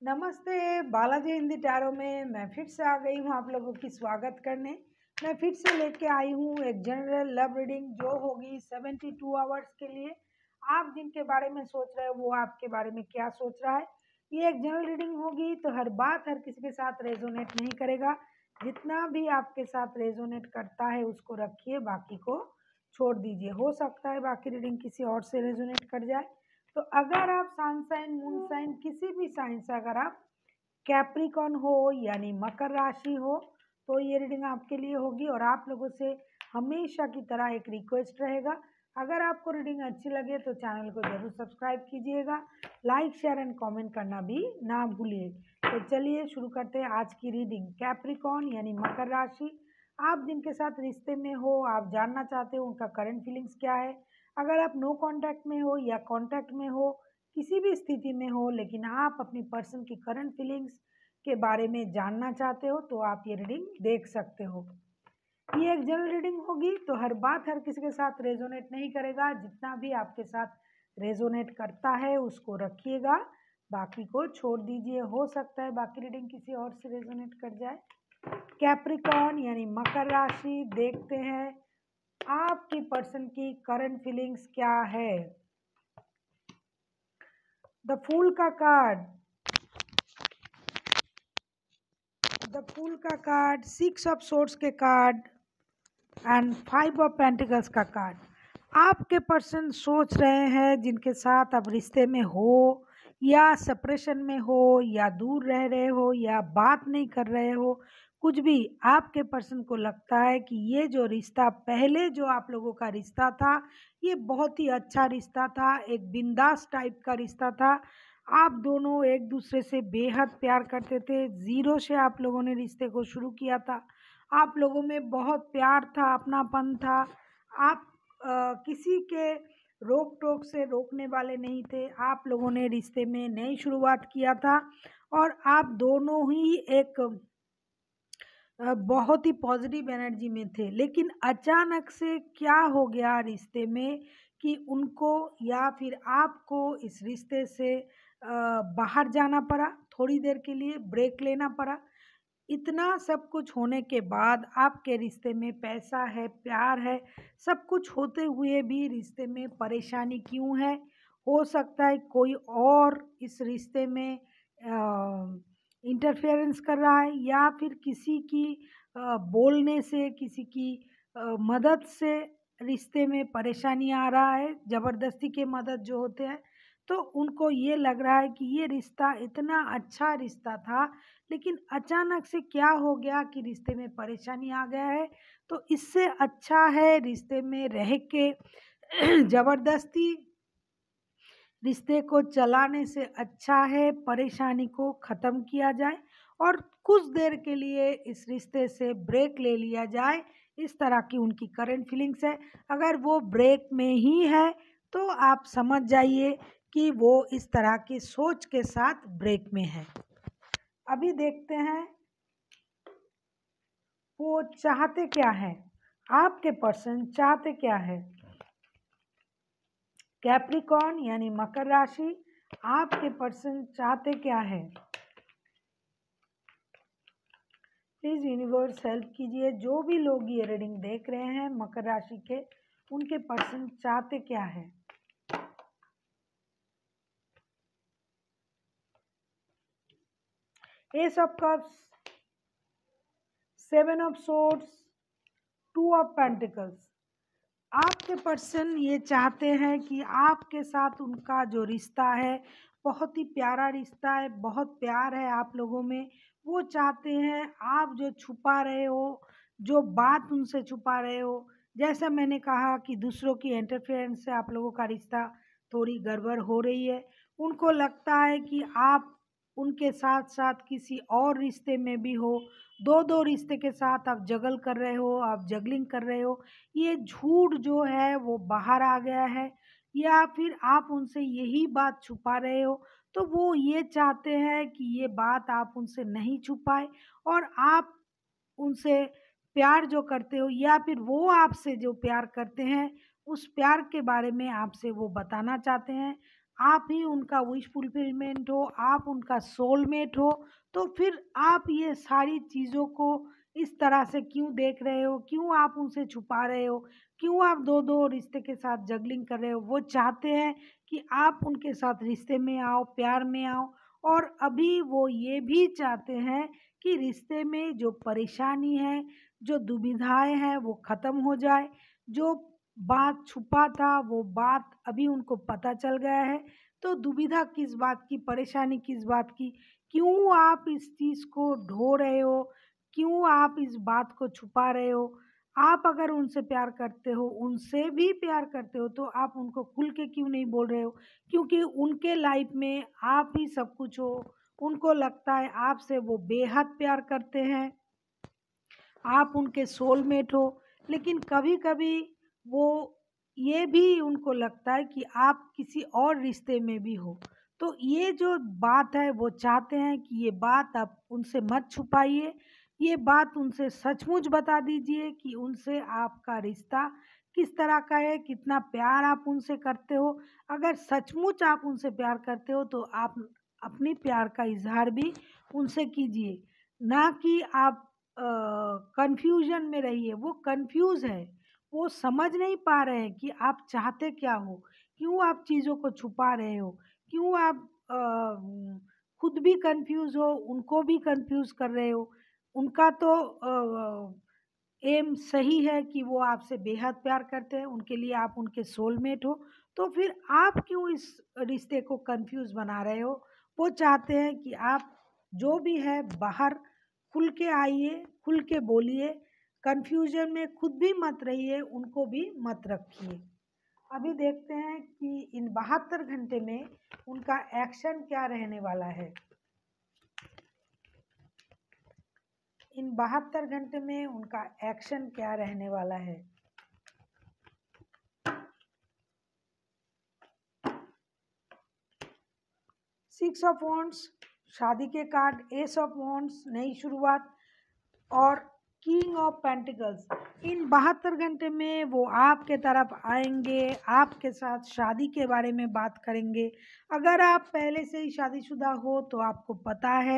नमस्ते। बालाजी हिंदी टैरो में मैं फिर से आ गई हूँ आप लोगों की स्वागत करने। मैं फिर से लेके आई हूँ एक जनरल लव रीडिंग जो होगी 72 आवर्स के लिए। आप जिनके बारे में सोच रहे हो वो आपके बारे में क्या सोच रहा है। ये एक जनरल रीडिंग होगी तो हर बात हर किसी के साथ रेजोनेट नहीं करेगा। जितना भी आपके साथ रेजोनेट करता है उसको रखिए, बाकी को छोड़ दीजिए। हो सकता है बाकी रीडिंग किसी और से रेजोनेट कर जाए। तो अगर आप सन साइन मून साइन किसी भी साइन से अगर आप कैप्रिकॉन हो यानी मकर राशि हो तो ये रीडिंग आपके लिए होगी। और आप लोगों से हमेशा की तरह एक रिक्वेस्ट रहेगा, अगर आपको रीडिंग अच्छी लगे तो चैनल को जरूर सब्सक्राइब कीजिएगा, लाइक शेयर एंड कमेंट करना भी ना भूलिए। तो चलिए शुरू करते हैं आज की रीडिंग। कैप्रिकॉन यानी मकर राशि, आप जिनके साथ रिश्ते में हो, आप जानना चाहते हो उनका करंट फीलिंग्स क्या है। अगर आप नो कांटेक्ट में हो या कांटेक्ट में हो, किसी भी स्थिति में हो, लेकिन आप अपनी पर्सन की करंट फीलिंग्स के बारे में जानना चाहते हो तो आप ये रीडिंग देख सकते हो। ये एक जनरल रीडिंग होगी तो हर बात हर किसी के साथ रेजोनेट नहीं करेगा। जितना भी आपके साथ रेजोनेट करता है उसको रखिएगा, बाकी को छोड़ दीजिए। हो सकता है बाकी रीडिंग किसी और से रेजोनेट कर जाए। कैप्रिकॉन यानी मकर राशि, देखते हैं आपकी पर्सन की करंट फीलिंग्स क्या है। द फूल का कार्ड, 6 ऑफ सोर्ड्स के कार्ड एंड 5 ऑफ पेंटिकल्स का कार्ड। आपके पर्सन सोच रहे हैं जिनके साथ आप रिश्ते में हो या सेपरेशन में हो या दूर रह रहे हो या बात नहीं कर रहे हो, कुछ भी, आपके पर्सन को लगता है कि ये जो रिश्ता पहले जो आप लोगों का रिश्ता था ये बहुत ही अच्छा रिश्ता था, एक बिंदास टाइप का रिश्ता था। आप दोनों एक दूसरे से बेहद प्यार करते थे, ज़ीरो से आप लोगों ने रिश्ते को शुरू किया था। आप लोगों में बहुत प्यार था, अपनापन था। आप किसी के रोक टोक से रोकने वाले नहीं थे। आप लोगों ने रिश्ते में नई शुरुआत किया था और आप दोनों ही एक बहुत ही पॉजिटिव एनर्जी में थे। लेकिन अचानक से क्या हो गया रिश्ते में कि उनको या फिर आपको इस रिश्ते से बाहर जाना पड़ा, थोड़ी देर के लिए ब्रेक लेना पड़ा। इतना सब कुछ होने के बाद आपके रिश्ते में पैसा है, प्यार है, सब कुछ होते हुए भी रिश्ते में परेशानी क्यों है। हो सकता है कोई और इस रिश्ते में इंटरफेरेंस कर रहा है या फिर किसी की बोलने से, किसी की मदद से रिश्ते में परेशानी आ रहा है। ज़बरदस्ती के मदद जो होते हैं तो उनको ये लग रहा है कि ये रिश्ता इतना अच्छा रिश्ता था, लेकिन अचानक से क्या हो गया कि रिश्ते में परेशानी आ गया है। तो इससे अच्छा है रिश्ते में रह के ज़बरदस्ती रिश्ते को चलाने से अच्छा है परेशानी को ख़त्म किया जाए और कुछ देर के लिए इस रिश्ते से ब्रेक ले लिया जाए। इस तरह की उनकी करंट फीलिंग्स है। अगर वो ब्रेक में ही है तो आप समझ जाइए कि वो इस तरह की सोच के साथ ब्रेक में है। अभी देखते हैं वो चाहते क्या है, आपके पर्सन चाहते क्या है। कैप्रिकॉन यानी मकर राशि, आपके पर्सन चाहते क्या है। प्लीज यूनिवर्स हेल्प कीजिए। जो भी लोग ये रीडिंग देख रहे हैं मकर राशि के, उनके पर्सन चाहते क्या है। Ace of cups, 7 of swords, 2 of pentacles. आपके पर्सन ये चाहते हैं कि आपके साथ उनका जो रिश्ता है बहुत ही प्यारा रिश्ता है, बहुत प्यार है आप लोगों में। वो चाहते हैं आप जो छुपा रहे हो, जो बात उनसे छुपा रहे हो, जैसा मैंने कहा कि दूसरों की इंटरफेरेंस से आप लोगों का रिश्ता थोड़ी गड़बड़ हो रही है। उनको लगता है कि आप उनके साथ साथ किसी और रिश्ते में भी हो, दो दो रिश्ते के साथ आप जगल कर रहे हो, आप जगलिंग कर रहे हो। ये झूठ जो है वो बाहर आ गया है या फिर आप उनसे यही बात छुपा रहे हो। तो वो ये चाहते हैं कि ये बात आप उनसे नहीं छुपाए और आप उनसे प्यार जो करते हो या फिर वो आपसे जो प्यार करते हैं उस प्यार के बारे में आपसे वो बताना चाहते हैं। आप ही उनका विश फुलफिलमेंट हो, आप उनका सोलमेट हो, तो फिर आप ये सारी चीज़ों को इस तरह से क्यों देख रहे हो? क्यों आप उनसे छुपा रहे हो? क्यों आप 2-2 रिश्ते के साथ जगलिंग कर रहे हो? वो चाहते हैं कि आप उनके साथ रिश्ते में आओ, प्यार में आओ, और अभी वो ये भी चाहते हैं कि रिश्ते में जो परेशानी है, जो दुविधाएँ हैं, वो ख़त्म हो जाए। जो बात छुपा था, वो बात अभी उनको पता चल गया है। तो दुविधा किस बात की, परेशानी किस बात की? क्यों आप इस चीज़ को ढो रहे हो? क्यों आप इस बात को छुपा रहे हो? आप अगर उनसे प्यार करते हो, उनसे भी प्यार करते हो, तो आप उनको खुल के क्यों नहीं बोल रहे हो? क्योंकि उनके लाइफ में आप ही सब कुछ हो। उनको लगता है आपसे वो बेहद प्यार करते हैं, आप उनके सोलमेट हो। लेकिन कभी-कभी वो ये भी उनको लगता है कि आप किसी और रिश्ते में भी हो। तो ये जो बात है, वो चाहते हैं कि ये बात आप उनसे मत छुपाइए। ये बात उनसे सचमुच बता दीजिए कि उनसे आपका रिश्ता किस तरह का है, कितना प्यार आप उनसे करते हो। अगर सचमुच आप उनसे प्यार करते हो, तो आप अपनी प्यार का इज़हार भी उनसे कीजिए। ना कि आप कन्फ्यूज़न में रहिए। वो कन्फ्यूज़ है, वो समझ नहीं पा रहे हैं कि आप चाहते क्या हो? क्यों आप चीज़ों को छुपा रहे हो? क्यों आप खुद भी कन्फ्यूज़ हो, उनको भी कन्फ्यूज़ कर रहे हो? उनका तो एम सही है कि वो आपसे बेहद प्यार करते हैं, उनके लिए आप उनके सोलमेट हो, तो फिर आप क्यों इस रिश्ते को कन्फ्यूज़ बना रहे हो? वो चाहते हैं कि आप जो भी है बाहर खुल के आइए, खुल के बोलिए, कन्फ्यूज़न में खुद भी मत रहिए, उनको भी मत रखिए। अभी देखते हैं कि इन 72 घंटे में उनका एक्शन क्या रहने वाला है। इन 72 घंटे में उनका एक्शन क्या रहने वाला है। सिक्स ऑफ वॉन्ड्स, शादी के कार्ड, एस ऑफ वॉन्ड्स, नई शुरुआत, और किंग ऑफ पेंटिकल्स। इन 72 घंटे में वो आपके तरफ आएंगे, आपके साथ शादी के बारे में बात करेंगे। अगर आप पहले से ही शादीशुदा हो तो आपको पता है,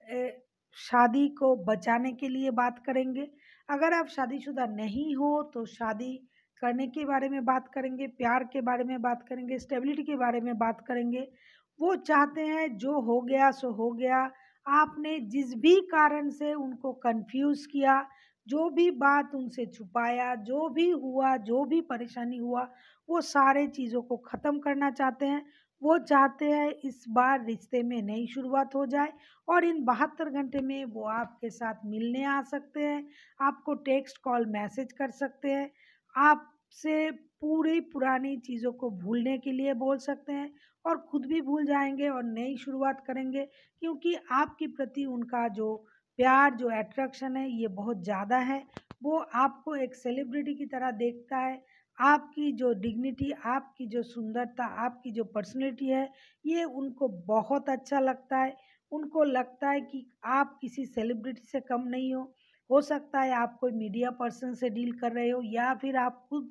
शादी को बचाने के लिए बात करेंगे। अगर आप शादीशुदा नहीं हो तो शादी करने के बारे में बात करेंगे, प्यार के बारे में बात करेंगे, स्टेबिलिटी के बारे में बात करेंगे। वो चाहते हैं जो हो गया सो हो गया। आपने जिस भी कारण से उनको कन्फ्यूज़ किया, जो भी बात उनसे छुपाया, जो भी हुआ, जो भी परेशानी हुआ, वो सारे चीज़ों को ख़त्म करना चाहते हैं। वो चाहते हैं इस बार रिश्ते में नई शुरुआत हो जाए, और इन 72 घंटे में वो आपके साथ मिलने आ सकते हैं, आपको टेक्स्ट, कॉल, मैसेज कर सकते हैं, आपसे पूरी पुरानी चीज़ों को भूलने के लिए बोल सकते हैं, और खुद भी भूल जाएँगे और नई शुरुआत करेंगे। क्योंकि आपके प्रति उनका जो प्यार, जो अट्रैक्शन है, ये बहुत ज़्यादा है। वो आपको एक सेलिब्रिटी की तरह देखता है। आपकी जो डिग्निटी, आपकी जो सुंदरता, आपकी जो पर्सनैलिटी है, ये उनको बहुत अच्छा लगता है। उनको लगता है कि आप किसी सेलिब्रिटी से कम नहीं हो। हो सकता है आप कोई मीडिया पर्सन से डील कर रहे हो, या फिर आप खुद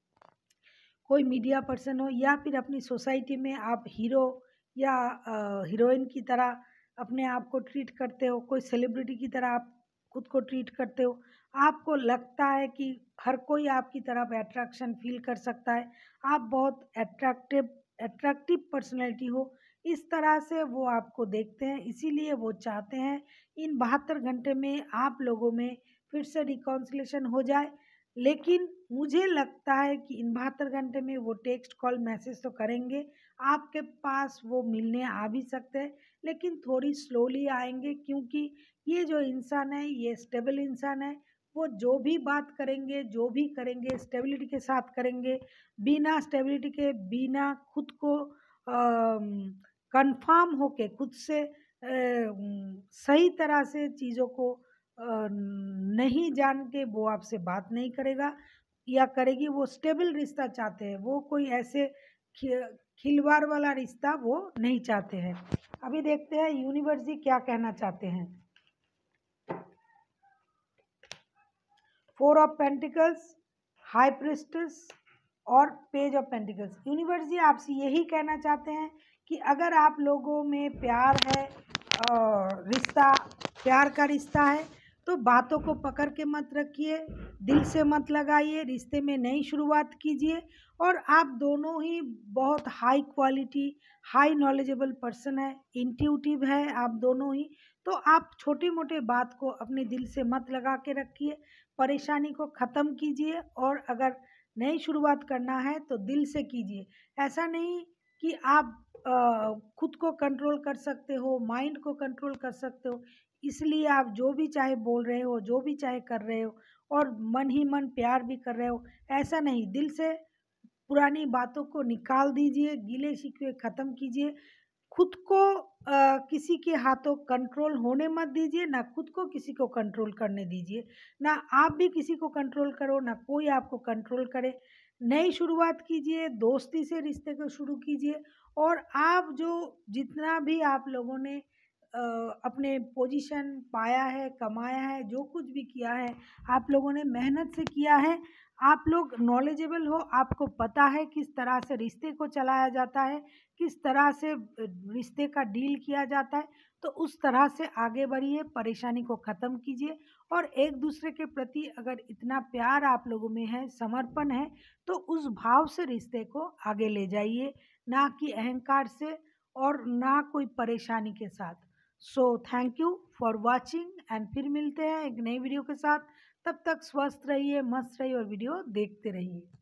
कोई मीडिया पर्सन हो, या फिर अपनी सोसाइटी में आप हीरो या हीरोइन की तरह अपने आप को ट्रीट करते हो, कोई सेलिब्रिटी की तरह आप खुद को ट्रीट करते हो। आपको लगता है कि हर कोई आपकी तरफ अट्रैक्शन फील कर सकता है, आप बहुत अट्रैक्टिव पर्सनैलिटी हो। इस तरह से वो आपको देखते हैं, इसीलिए वो चाहते हैं इन 72 घंटे में आप लोगों में फिर से रिकॉन्सिलेशन हो जाए। लेकिन मुझे लगता है कि इन 72 घंटे में वो टेक्स्ट, कॉल, मैसेज तो करेंगे। आपके पास वो मिलने आ भी सकते हैं, लेकिन थोड़ी स्लोली आएँगे, क्योंकि ये जो इंसान है, ये स्टेबल इंसान है। वो जो भी बात करेंगे, जो भी करेंगे, स्टेबिलिटी के साथ करेंगे। बिना स्टेबिलिटी के, बिना खुद को कन्फर्म होके, खुद से सही तरह से चीज़ों को नहीं जान के वो आपसे बात नहीं करेगा या करेगी। वो स्टेबल रिश्ता चाहते हैं, वो कोई ऐसे खि खिलवाड़ वाला रिश्ता वो नहीं चाहते हैं। अभी देखते हैं यूनिवर्स जी क्या कहना चाहते हैं। 4 ऑफ पेंटिकल्स, हाई प्रीस्टेस, और page of pentacles. Universe ji आपसे यही कहना चाहते हैं कि अगर आप लोगों में प्यार है, रिश्ता, प्यार का रिश्ता है, तो बातों को पकड़ के मत रखिए, दिल से मत लगाइए, रिश्ते में नई शुरुआत कीजिए। और आप दोनों ही बहुत high quality, high knowledgeable person है, इंट्यूटिव है आप दोनों ही। तो आप छोटे मोटे बात को अपने दिल से मत लगा के रखिए, परेशानी को ख़त्म कीजिए। और अगर नई शुरुआत करना है तो दिल से कीजिए। ऐसा नहीं कि आप खुद को कंट्रोल कर सकते हो, माइंड को कंट्रोल कर सकते हो, इसलिए आप जो भी चाहे बोल रहे हो, जो भी चाहे कर रहे हो, और मन ही मन प्यार भी कर रहे हो। ऐसा नहीं, दिल से पुरानी बातों को निकाल दीजिए, गिले शिकवे ख़त्म कीजिए। खुद को किसी के हाथों कंट्रोल होने मत दीजिए, ना खुद को किसी को कंट्रोल करने दीजिए। ना आप भी किसी को कंट्रोल करो, ना कोई आपको कंट्रोल करे। नई शुरुआत कीजिए, दोस्ती से रिश्ते को शुरू कीजिए। और आप जो जितना भी आप लोगों ने अपने पोजीशन पाया है, कमाया है, जो कुछ भी किया है, आप लोगों ने मेहनत से किया है। आप लोग नॉलेजेबल हो, आपको पता है किस तरह से रिश्ते को चलाया जाता है, किस तरह से रिश्ते का डील किया जाता है। तो उस तरह से आगे बढ़िए, परेशानी को ख़त्म कीजिए। और एक दूसरे के प्रति अगर इतना प्यार आप लोगों में है, समर्पण है, तो उस भाव से रिश्ते को आगे ले जाइए, ना कि अहंकार से और ना कोई परेशानी के साथ। So thank you for watching and फिर मिलते हैं एक नई वीडियो के साथ। तब तक स्वस्थ रहिए, मस्त रहिए और वीडियो देखते रहिए।